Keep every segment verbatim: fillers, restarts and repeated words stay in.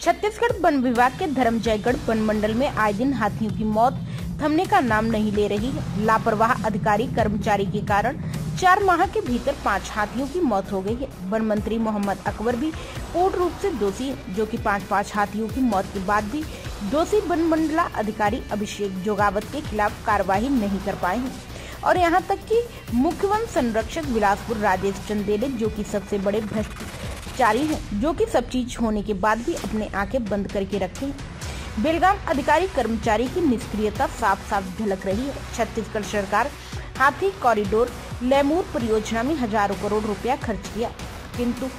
Chhattisgarh one विभाग के Dharamjaigarh one मंडल में आए दिन हाथियों की मौत थमने का नाम नहीं ले रही है। लापरवाह अधिकारी कर्मचारी के कारण चार माह के भीतर पाँच हाथियों की मौत हो गई है। वन मंत्री मोहम्मद अकबर भी पूर्ण रूप से दोषी है, जो कि पाँच पाँच हाथियों की मौत के बाद भी दोषी वन मंडला अधिकारी अभिषेक जोगावत के खिलाफ कार्रवाई नहीं कर पाए हैं। और यहाँ तक कि मुख्य वन संरक्षक बिलासपुर राजेश चंदेले, जो कि सबसे बड़े भ्रष्टाचारी हैं, जो कि सब चीज होने के बाद भी अपने आंखें बंद करके रखे हैं। बेलगाम अधिकारी कर्मचारी की निष्क्रियता साफ साफ झलक रही है। छत्तीसगढ़ सरकार हाथी कॉरिडोर लेमूर परियोजना में हजारों करोड़ रुपया खर्च किया, किंतु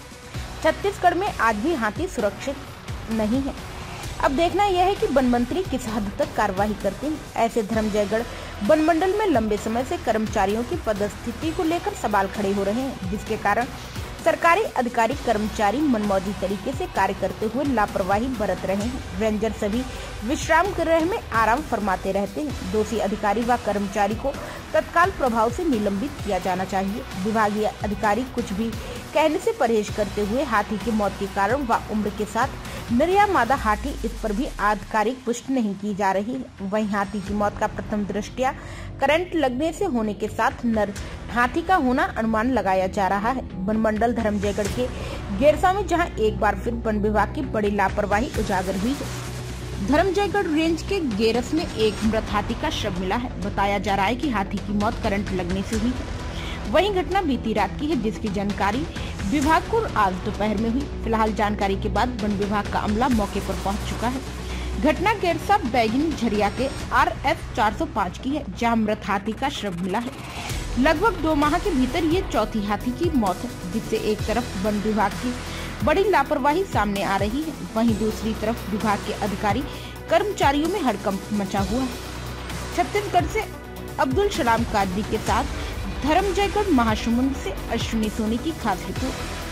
छत्तीसगढ़ में आज भी हाथी सुरक्षित नहीं है। अब देखना यह है कि वन मंत्री किस हद तक कार्रवाई करते हैं। ऐसे धर्मजयगढ़ वन मंडल में लंबे समय से कर्मचारियों की पदस्थिति को लेकर सवाल खड़े हो रहे हैं, जिसके कारण सरकारी अधिकारी कर्मचारी मनमौजी तरीके से कार्य करते हुए लापरवाही बरत रहे हैं। रेंजर सभी विश्राम गृह में आराम फरमाते रहते हैं। दोषी अधिकारी व कर्मचारी को तत्काल प्रभाव से निलंबित किया जाना चाहिए। विभागीय अधिकारी कुछ भी कहने से परहेज करते हुए हाथी की मौत के कारण व उम्र के साथ नर या मादा हाथी, इस पर भी आधिकारिक पुष्टि नहीं की जा रही है। वहीं हाथी की मौत का प्रथम दृष्टया करंट लगने से होने के साथ नर हाथी का होना अनुमान लगाया जा रहा है। वन मंडल धर्मजयगढ़ के गेरसा में जहां एक बार फिर वन विभाग की बड़ी लापरवाही उजागर हुई है। धर्मजयगढ़ रेंज के गेरस में एक मृत हाथी का शव मिला है। बताया जा रहा है कि हाथी की मौत करंट लगने से हुई है। वहीं घटना बीती रात की है, जिसकी जानकारी विभाग को आज दोपहर में हुई। फिलहाल जानकारी के बाद वन विभाग का अमला मौके पर पहुंच चुका है। घटना गेरसा बैगिन झरिया के आर एफ चार सौ पाँच की है, जहां मृत हाथी का शव मिला है। लगभग दो माह के भीतर ये चौथी हाथी की मौत है, जिससे एक तरफ वन विभाग की बड़ी लापरवाही सामने आ रही है, वहीं दूसरी तरफ विभाग के अधिकारी कर्मचारियों में हड़कंप मचा हुआ है। छत्तीसगढ़ से अब्दुल सलाम कादरी के साथ धर्मजयगढ़ महासमुंद से अश्विनी सोनी की खास रिपोर्ट।